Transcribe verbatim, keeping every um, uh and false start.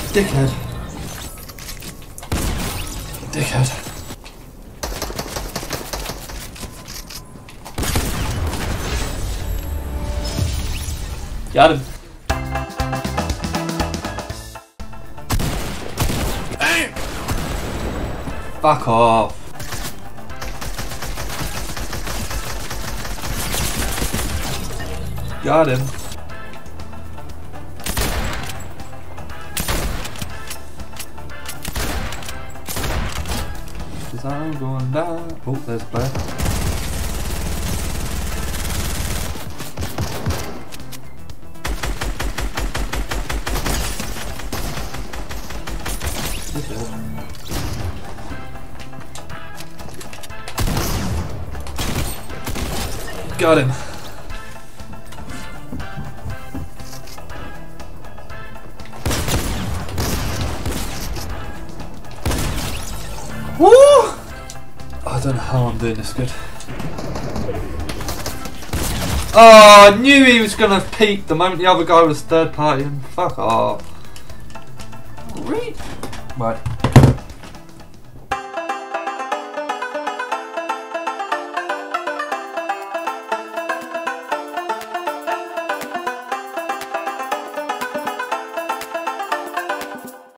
Dickhead. Dickhead. Got him. Hey. Fuck off. Got him. Cause I'm going down. Oh, there's a player. Got him. Woo! I don't know how I'm doing this good. Oh, I knew he was gonna peek the moment the other guy was third party and fuck off. Right.